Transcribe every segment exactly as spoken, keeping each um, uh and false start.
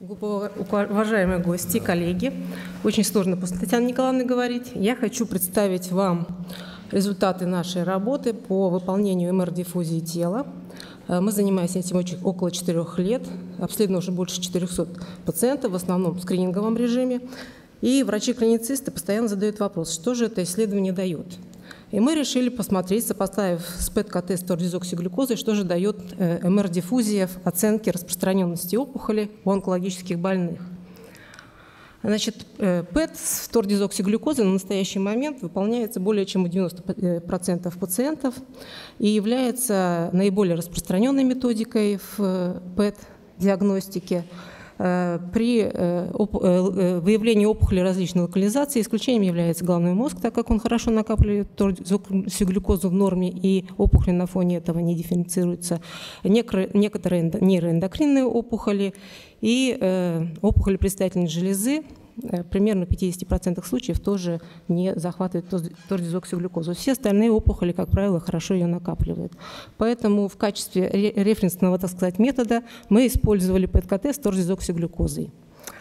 Уважаемые гости, коллеги, очень сложно после Татьяны Николаевны говорить. Я хочу представить вам результаты нашей работы по выполнению эм эр-диффузии тела. Мы занимаемся этим очень, около четырех лет, обследовано уже больше четырёхсот пациентов, в основном в скрининговом режиме. И врачи-клиницисты постоянно задают вопрос, что же это исследование дает. И мы решили посмотреть, сопоставив с пэт-ка тэ с тордизоксиглюкозой, что же дает эм эр-диффузия в оценке распространенности опухоли у онкологических больных. Значит, пэт с тордизоксиглюкозой на настоящий момент выполняется более чем у девяноста процентов пациентов и является наиболее распространенной методикой в пэт-диагностике. При выявлении опухоли различной локализации исключением является головной мозг, так как он хорошо накапливает тордизоксиглюкозу в норме, и опухоли на фоне этого не дифференцируются. Некоторые нейроэндокринные опухоли и опухоли предстательной железы примерно в пятидесяти процентах случаев тоже не захватывают тордизоксиглюкозу. Все остальные опухоли, как правило, хорошо ее накапливают. Поэтому в качестве референсного, так сказать, метода мы использовали пэт-ка тэ с тордизоксиглюкозой.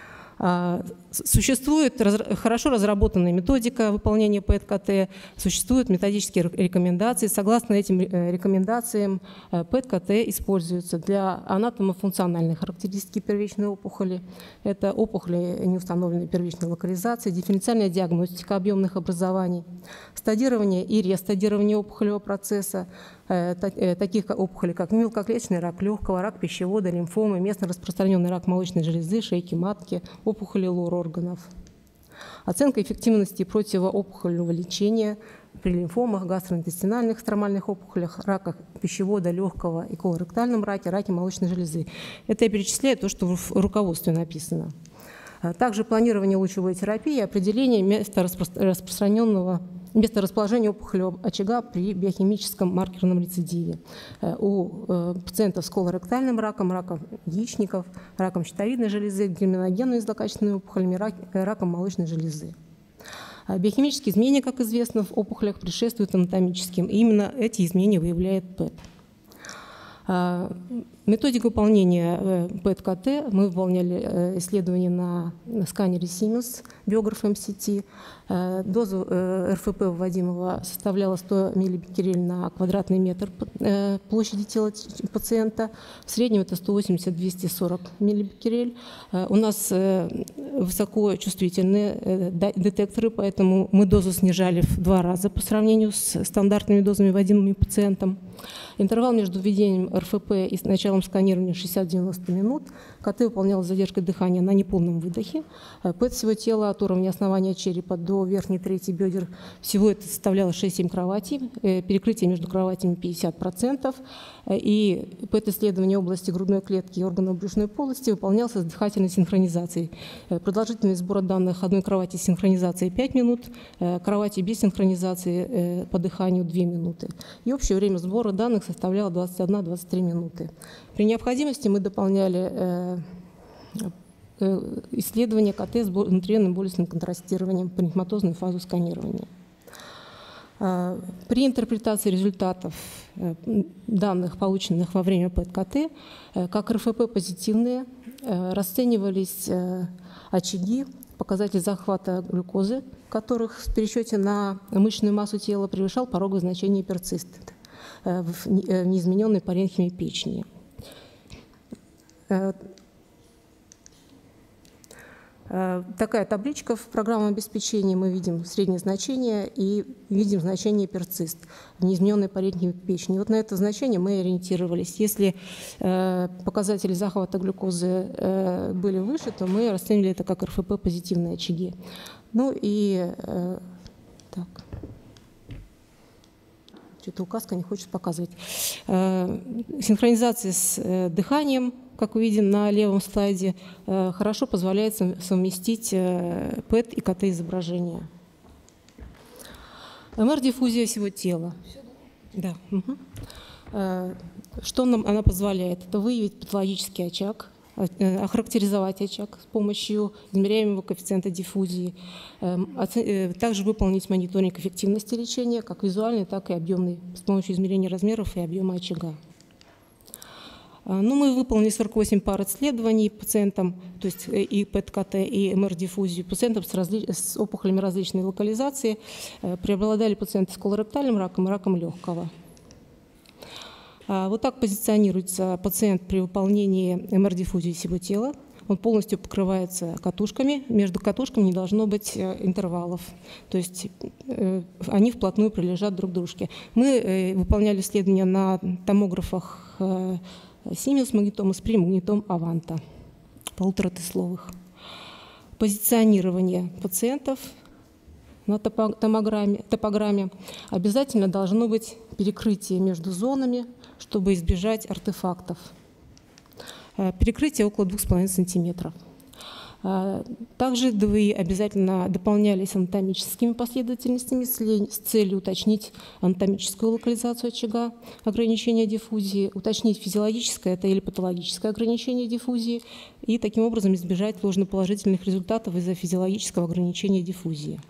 Существует хорошо разработанная методика выполнения пэт-ка тэ, существуют методические рекомендации. Согласно этим рекомендациям, пэт-ка тэ используется для анатомофункциональной характеристики первичной опухоли. Это опухоли неустановленной первичной локализации, дифференциальная диагностика объемных образований, стадирование и рестадирование опухолевого процесса, таких опухолей, как мелкоклеточный рак легкого, рак пищевода, лимфомы, местно распространенный рак молочной железы, шейки матки, опухоли лор-органов. Оценка эффективности противоопухолевого лечения при лимфомах, гастроинтестинальных стромальных опухолях, раках пищевода, легкого и колоректальном раке, раке молочной железы. Это я перечисляю то, что в руководстве написано. Также планирование лучевой терапии, определение места распространенного место расположения опухолевого очага при биохимическом маркерном рецидиве у пациентов с колоректальным раком, раком яичников, раком щитовидной железы, криминогенными злокачественными опухолями, рак, раком молочной железы. Биохимические изменения, как известно, в опухолях предшествуют анатомическим, и именно эти изменения выявляет пэт. Методика выполнения пэт-ка тэ. Мы выполняли исследование на сканере Siemens, биограф эм си ти. Доза эр эф пэ вводимого составляла сто миллибеккерель на квадратный метр площади тела пациента. В среднем это сто восемьдесят — двести сорок миллибеккерель. У нас высокочувствительные детекторы, поэтому мы дозу снижали в два раза по сравнению с стандартными дозами, вводимыми пациентам. Интервал между введением эр эф пэ и началом сканирования шестьдесят — девяносто минут. ка тэ выполнялось с задержкой дыхания на неполном выдохе. пэт всего тела от уровня основания черепа до верхней трети бедер. Всего это составляло шесть-семь кроватей. Перекрытие между кроватями пятьдесят процентов. И пэт-исследование области грудной клетки и органов брюшной полости выполнялось с дыхательной синхронизацией. Продолжительность сбора данных одной кровати с синхронизацией пять минут, кровати без синхронизации по дыханию две минуты. И общее время сбора данных составляло двадцать одна — двадцать три минуты. При необходимости мы дополняли исследование ка тэ с внутривенным болестным контрастированием, паренхиматозную фазу сканирования. При интерпретации результатов данных, полученных во время пэт-ка тэ, как эр эф пэ позитивные, расценивались очаги, показатель захвата глюкозы, которых в пересчете на мышечную массу тела превышал пороговое значение перцист в неизмененной паренхиме печени. Такая табличка в программном обеспечении. Мы видим среднее значение и видим значение перцист в неизмененной паренхиме печени. Вот на это значение мы ориентировались. Если показатели захвата глюкозы были выше, то мы расценили это как эр эф пэ позитивные очаги. Ну и так. Что-то указка не хочет показывать. Синхронизация с дыханием, как вы видите на левом слайде, хорошо позволяет совместить пэт и ка тэ изображения. эм эр-диффузия всего тела. Да. Угу. Что нам она позволяет? Это выявить патологический очаг, охарактеризовать очаг с помощью измеряемого коэффициента диффузии, также выполнить мониторинг эффективности лечения, как визуальный, так и объемный, с помощью измерения размеров и объема очага. Ну, мы выполнили сорок восемь пар исследований пациентам, то есть и ПЭТ-КТ, и МР-диффузию пациентам с, разли... с опухолями различной локализации. Преобладали пациенты с колоректальным раком и раком легкого. Вот так позиционируется пациент при выполнении МР-диффузии всего тела. Он полностью покрывается катушками, между катушками не должно быть интервалов, то есть они вплотную прилежат друг к дружке. Мы выполняли исследования на томографах Siemens магнитом и Esprit магнитом Аванта, полуторатесловых. Позиционирование пациентов на топограмме, топограмме обязательно должно быть перекрытие между зонами, чтобы избежать артефактов. Перекрытие около двух с половиной сантиметров. Также ДВИ обязательно дополнялись анатомическими последовательностями с целью уточнить анатомическую локализацию очага ограничения диффузии, уточнить физиологическое это или патологическое ограничение диффузии и таким образом избежать ложноположительных результатов из-за физиологического ограничения диффузии.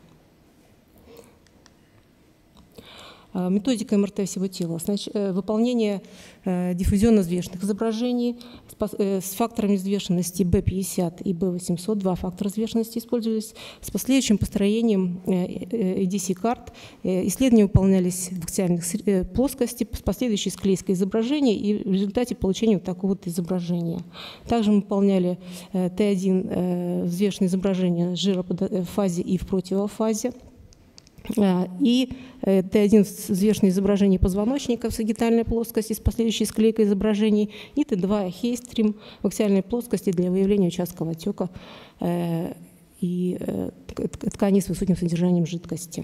Методика МРТ всего тела. Значит, выполнение диффузионно-взвешенных изображений с факторами взвешенности бэ пятьдесят и бэ восемьсот. Два фактора взвешенности использовались. С последующим построением и ди си-карт исследования выполнялись в аксиальных плоскости с последующей склейкой изображения и в результате получения вот такого вот изображения. Также мы выполняли тэ один взвешенные изображения жира в фазе и в противофазе. И тэ один взвешенное изображение позвоночника в сагитальной плоскости с последующей склейкой изображений, и тэ два хейстрим в аксиальной плоскости для выявления участков отека и тканей с высоким содержанием жидкости.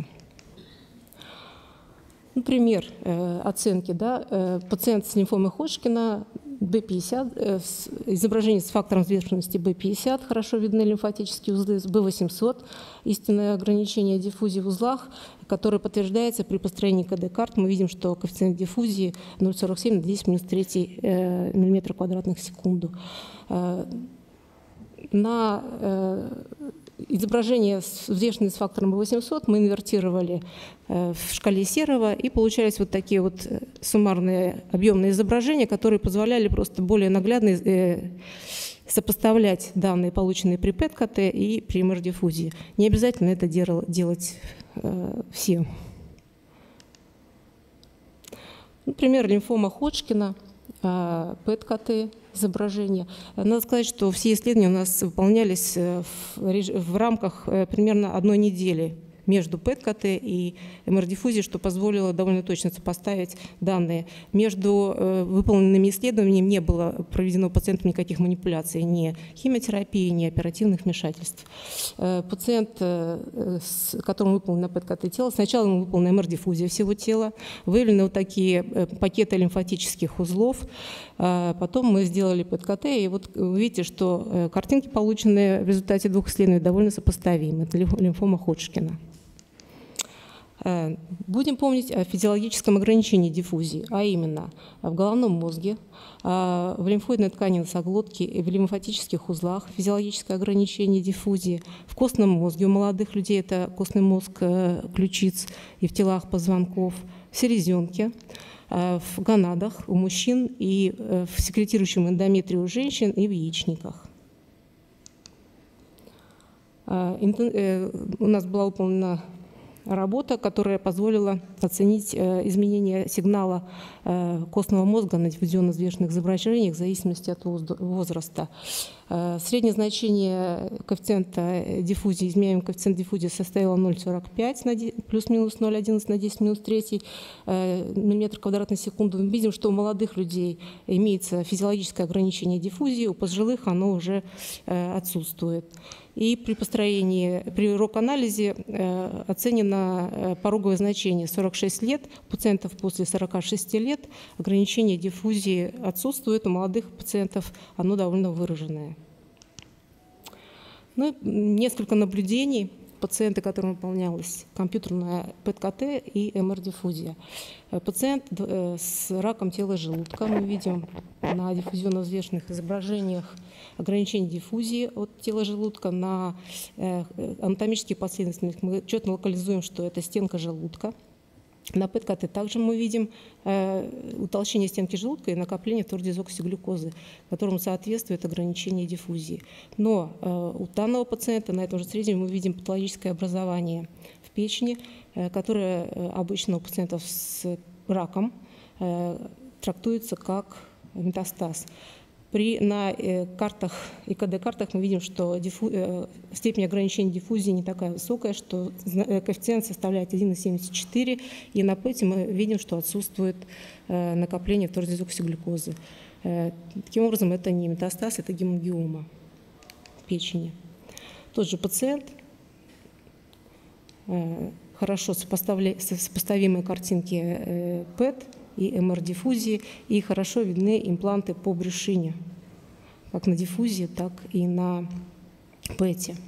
Например, оценки. Да, пациент с лимфомой Ходжкина бэ пятьдесят, изображение с фактором взвешенности бэ пятьдесят, хорошо видны лимфатические узлы, с бэ восемьсот, истинное ограничение диффузии в узлах, которое подтверждается при построении ка дэ-карт. Мы видим, что коэффициент диффузии ноль целых сорок семь на десять минус три миллиметра квадратных в секунду. На изображение, взвешенное с фактором бэ восемьсот, мы инвертировали в шкале Серова, и получались вот такие вот суммарные объемные изображения, которые позволяли просто более наглядно сопоставлять данные, полученные при ПЭТ-КТ и при МР-диффузии. Не обязательно это делать всем. Например, лимфома Ходжкина, ПЭТ-КТ изображения. Надо сказать, что все исследования у нас выполнялись в, в рамках примерно одной недели между ПЭТ-КТ и МР-диффузией, что позволило довольно точно сопоставить данные. Между выполненными исследованиями не было проведено пациентам никаких манипуляций, ни химиотерапии, ни оперативных вмешательств. Пациент, с которым выполнено ПЭТ-КТ тело, сначала ему выполнена МР-диффузия всего тела, выявлены вот такие пакеты лимфатических узлов, потом мы сделали ПЭТ-КТ, и вот вы видите, что картинки, полученные в результате двух исследований, довольно сопоставимы. Это лимфома Ходжкина. Будем помнить о физиологическом ограничении диффузии, а именно в головном мозге, в лимфоидной ткани носоглотки и в лимфатических узлах физиологическое ограничение диффузии, в костном мозге у молодых людей это костный мозг ключиц и в телах позвонков, в селезенке, в гонадах у мужчин и в секретирующем эндометрии у женщин и в яичниках. У нас была выполнена работа, которая позволила оценить изменение сигнала костного мозга на диффузионно-взвешенных изображениях в зависимости от возраста. Среднее значение коэффициента диффузии, измеряемый коэффициент диффузии составило ноль целых сорок пять плюс-минус ноль целых одиннадцать на десять минус три миллиметра квадратных в секунду. Мы видим, что у молодых людей имеется физиологическое ограничение диффузии, у пожилых оно уже отсутствует. И при построении, при рок-анализе э, оценено э, пороговое значение сорок шесть лет. У пациентов после сорока шести лет ограничение диффузии отсутствует, у молодых пациентов оно довольно выраженное. Ну, несколько наблюдений. Пациенты, которым выполнялась компьютерная ПЭТ-КТ и МР-диффузия. Пациент с раком тела желудка. Мы видим на диффузионно-взвешенных изображениях ограничение диффузии от тела желудка. На анатомических последовательностях мы четко локализуем, что это стенка желудка. На ПЭТ-КТ также мы видим э, утолщение стенки желудка и накопление втордиазоксиглюкозы, которому соответствует ограничение диффузии. Но э, у данного пациента на этом же среднем мы видим патологическое образование в печени, э, которое э, обычно у пациентов с раком э, трактуется как метастаз. При, на э, картах, ИКД-картах мы видим, что диффу, э, степень ограничения диффузии не такая высокая, что э, коэффициент составляет один целых семьдесят четыре, и на ПЭТе мы видим, что отсутствует э, накопление втордиазоксиглюкозы. Э, таким образом, это не метастаз, это гемангиома печени. Тот же пациент, э, хорошо сопоставимые картинки э, ПЭТ и МР-диффузии, и хорошо видны импланты по брюшине, как на диффузии, так и на ПЭТе.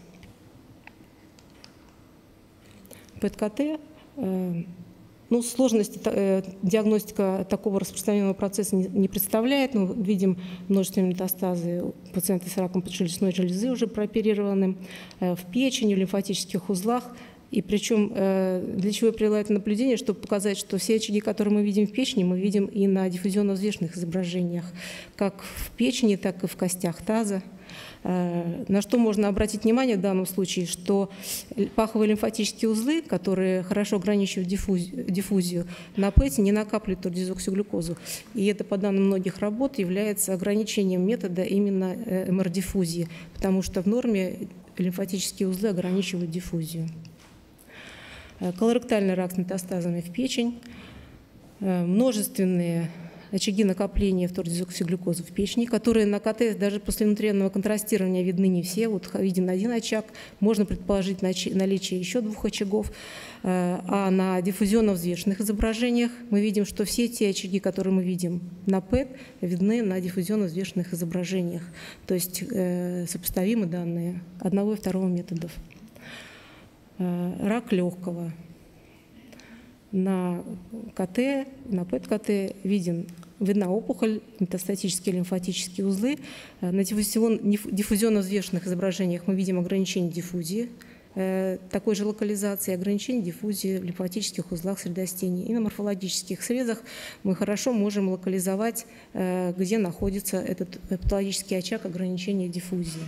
ПЭТ-КТ, э, ну, сложности э, диагностика такого распространенного процесса не, не представляет. Мы видим множественные метастазы у пациента с раком поджелудочной железы, уже прооперированным, э, в печени, в лимфатических узлах. И причем для чего я привела это наблюдение, чтобы показать, что все очаги, которые мы видим в печени, мы видим и на диффузионно-взвешенных изображениях, как в печени, так и в костях таза. На что можно обратить внимание в данном случае, что паховые лимфатические узлы, которые хорошо ограничивают диффузию, диффузию на ПЭТе, не накапливают втордиазоксиглюкозу. И это, по данным многих работ, является ограничением метода именно МР-диффузии, потому что в норме лимфатические узлы ограничивают диффузию. Колоректальный рак с метастазами в печень, множественные очаги накопления втордиазоксиглюкозы в печени, которые на КТ даже после внутривенного контрастирования видны не все. Вот виден один очаг, можно предположить наличие еще двух очагов. А на диффузионно-взвешенных изображениях мы видим, что все те очаги, которые мы видим на ПЭТ, видны на диффузионно-взвешенных изображениях. То есть сопоставимы данные одного и второго методов. Рак легкого. На КТ, на ПЭТ-КТ виден, видна опухоль, метастатические лимфатические узлы. На диффузионно-взвешенных изображениях мы видим ограничение диффузии, такой же локализации, ограничение диффузии в лимфатических узлах средостения. И на морфологических срезах мы хорошо можем локализовать, где находится этот патологический очаг ограничения диффузии.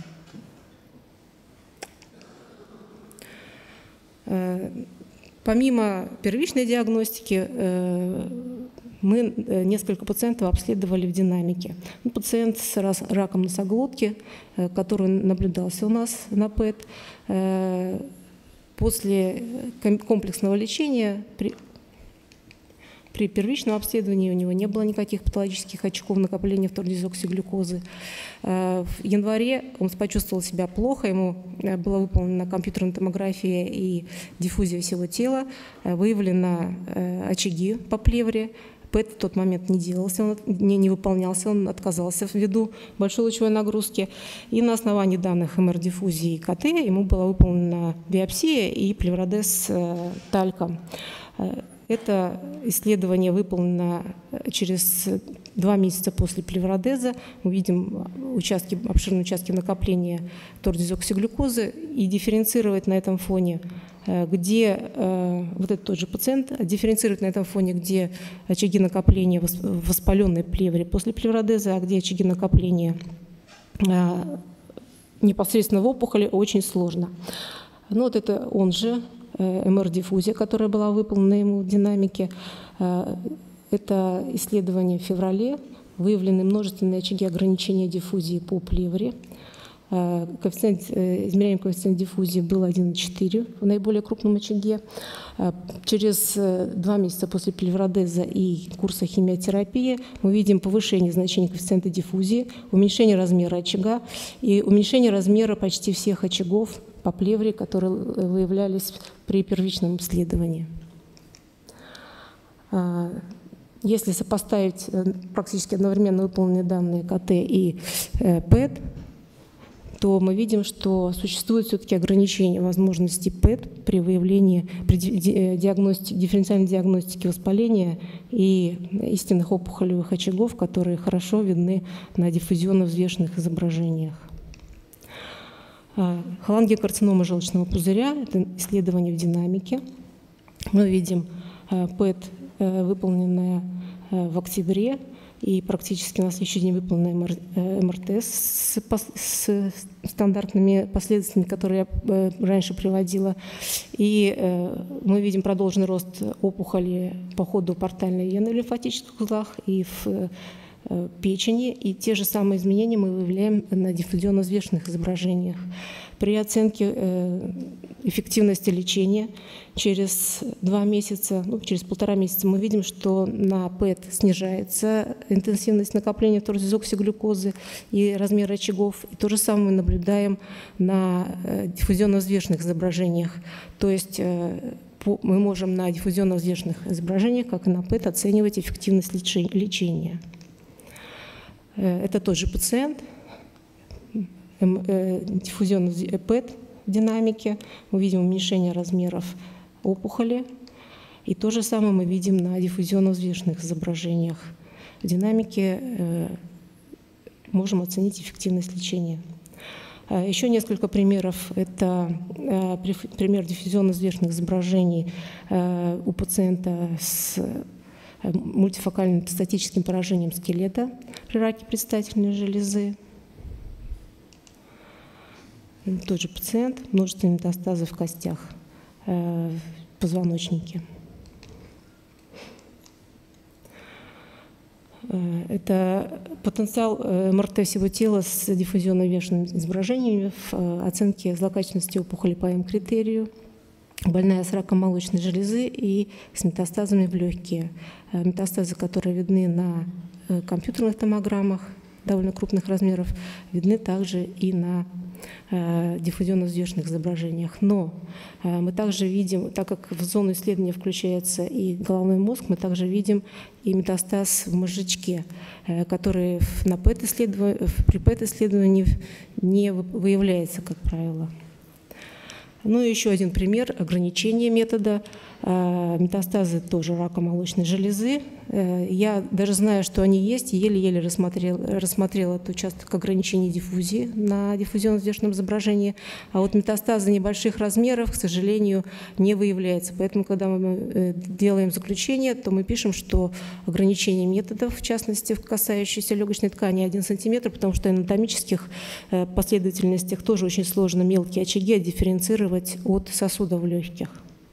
Помимо первичной диагностики, мы несколько пациентов обследовали в динамике. Пациент с раком носоглотки, который наблюдался у нас на ПЭТ, после комплексного лечения при При первичном обследовании у него не было никаких патологических очагов накопления втордиазоксиглюкозы. В январе он почувствовал себя плохо, ему была выполнена компьютерная томография и диффузия всего тела, выявлены очаги по плевре. ПЭТ в тот момент не делался, он не, не выполнялся, он отказался ввиду большой лучевой нагрузки. И на основании данных МР-диффузии и КТ ему была выполнена биопсия и плевродез тальком. Это исследование выполнено через два месяца после плевродеза. Мы видим участки, обширные участки накопления втордиазоксиглюкозы, и дифференцировать на этом фоне, где вот этот тот же пациент, дифференцировать на этом фоне, где очаги накопления в воспаленной плевре после плевродеза, а где очаги накопления непосредственно в опухоли, очень сложно. Ну, вот это он же. МР-диффузия, которая была выполнена ему в динамике. Это исследование в феврале. Выявлены множественные очаги ограничения диффузии по плевре. Коэффициент, измеряемый коэффициент диффузии был один целых четыре в наиболее крупном очаге. Через два месяца после плевродеза и курса химиотерапии мы видим повышение значения коэффициента диффузии, уменьшение размера очага и уменьшение размера почти всех очагов по плевре, которые выявлялись при первичном исследовании. Если сопоставить практически одновременно выполненные данные КТ и ПЭТ, то мы видим, что существует все-таки ограничение возможностей ПЭТ при выявлении, при диагностике, дифференциальной диагностике воспаления и истинных опухолевых очагов, которые хорошо видны на диффузионно-взвешенных изображениях. Холангиокарцинома желчного пузыря – это исследование в динамике. Мы видим ПЭТ, выполненная в октябре, и практически на следующий день выполнена МРТ с, с стандартными последствиями, которые я раньше приводила. И мы видим продолженный рост опухоли по ходу портальной вены в лимфатических узлах и в печени, и те же самые изменения мы выявляем на диффузионно взвешенных изображениях. При оценке эффективности лечения через два месяца, ну, через полтора месяца мы видим, что на ПЭТ снижается интенсивность накопления втордезоксиглюкозы и размер очагов. И то же самое мы наблюдаем на диффузионно взвешенных изображениях. То есть мы можем на диффузионно взвешенных изображениях, как и на ПЭТ, оценивать эффективность лечения. Это тот же пациент, диффузионный ПЭТ в динамике. Мы видим уменьшение размеров опухоли. И то же самое мы видим на диффузионно взвешенных изображениях. В динамике можем оценить эффективность лечения. Еще несколько примеров. Это пример диффузионно взвешенных изображений у пациента с мультифокальным метастатическим поражением скелета при раке предстательной железы. Тот же пациент, множественные метастазы в костях, в позвоночнике. Это потенциал МРТ всего тела с диффузионно взвешенными изображениями в оценке злокачественности опухоли по М-критерию. Больная с раком молочной железы и с метастазами в легкие. Метастазы, которые видны на компьютерных томограммах довольно крупных размеров, видны также и на диффузионно взвешенных изображениях. Но мы также видим, так как в зону исследования включается и головной мозг, мы также видим и метастаз в мозжечке, который на ПЭТ-исследовании, при ПЭТ-исследовании не выявляется, как правило. Ну и еще один пример ограничения метода. Метастазы тоже рака молочной железы. Я даже знаю, что они есть, и еле-еле рассмотрела, рассмотрела этот участок ограничения диффузии на диффузионно взвешенном изображении. А вот метастазы небольших размеров, к сожалению, не выявляются. Поэтому, когда мы делаем заключение, то мы пишем, что ограничение методов, в частности, касающиеся легочной ткани, один сантиметр, потому что в анатомических последовательностях тоже очень сложно мелкие очаги отдифференцировать от сосудов легких.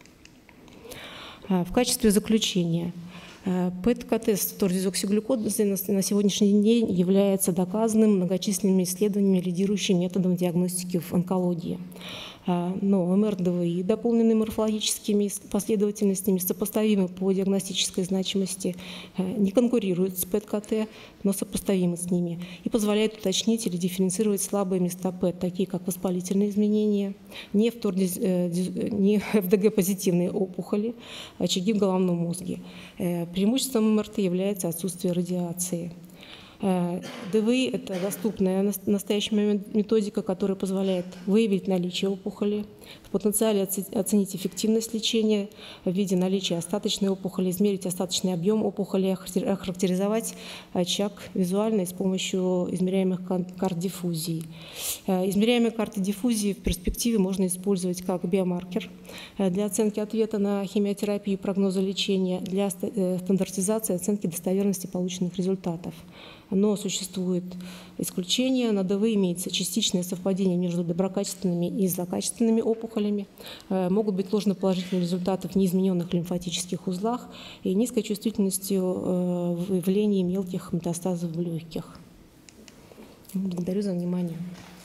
В качестве заключения, ПЭТ-КТ втордезоксиглюкозы на сегодняшний день является доказанным многочисленными исследованиями лидирующим методом диагностики в онкологии. Но МР-ДВИ, дополненные морфологическими последовательностями, сопоставимы по диагностической значимости, не конкурируют с ПЭТ-КТ, но сопоставимы с ними и позволяют уточнить или дифференцировать слабые места ПЭТ, такие как воспалительные изменения, не, не эф дэ гэ-позитивные опухоли, очаги в головном мозге. Преимуществом МРТ является отсутствие радиации. ДВИ – это доступная в настоящий момент методика, которая позволяет выявить наличие опухоли, в потенциале оценить эффективность лечения в виде наличия остаточной опухоли, измерить остаточный объем опухоли, охарактеризовать очаг визуально с помощью измеряемых карт диффузии. Измеряемые карты диффузии в перспективе можно использовать как биомаркер для оценки ответа на химиотерапию и прогноза лечения, для стандартизации оценки достоверности полученных результатов. Но существует исключение. На ДВИ имеется частичное совпадение между доброкачественными и злокачественными опухолями. Могут быть ложноположительные результаты в неизмененных лимфатических узлах и низкой чувствительностью выявления мелких метастазов в легких. Благодарю за внимание.